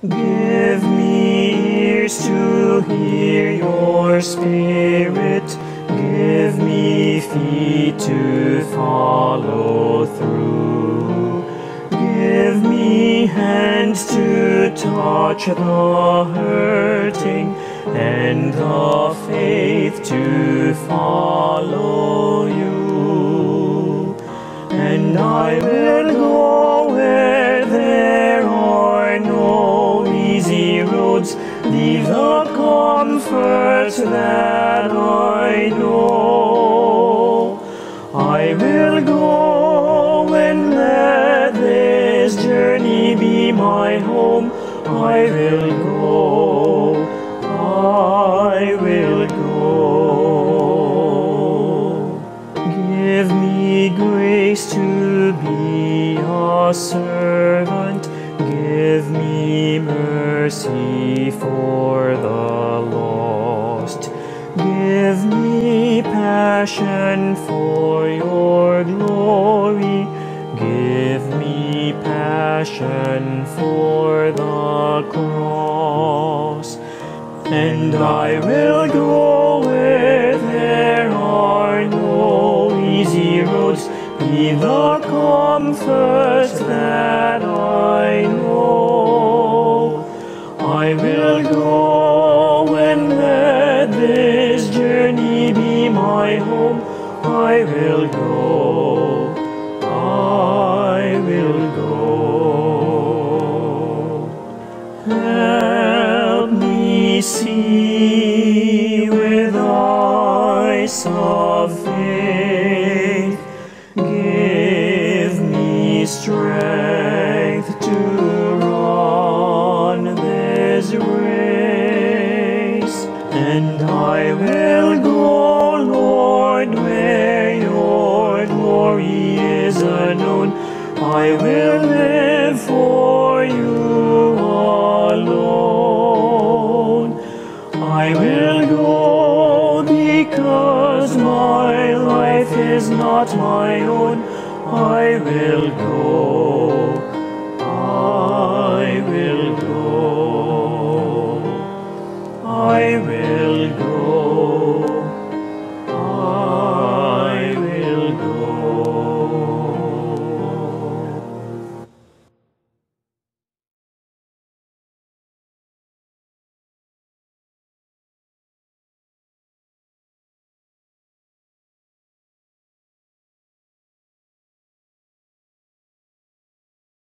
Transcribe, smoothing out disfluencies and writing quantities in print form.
Give me ears to hear your Spirit. Give me feet to follow through. Give me hands to touch the hurting and the faith to follow you. And I will go where there are no easy roads. Leave the comfort that I know. I will go and let this journey be my home. I will go, I will go. Give me grace to be a servant. Give me mercy for the lost. Give me passion for your glory. Give me passion for the cross. And I will go where there are no easy roads. Be the comfort that I know. I will go and let this journey be my home. I will go, I will go. Help me see with eyes of faith. Give me strength to run this race. And I will go, Lord, where your glory is unknown. I will live for you alone. I will go because my life is not my own. I will go.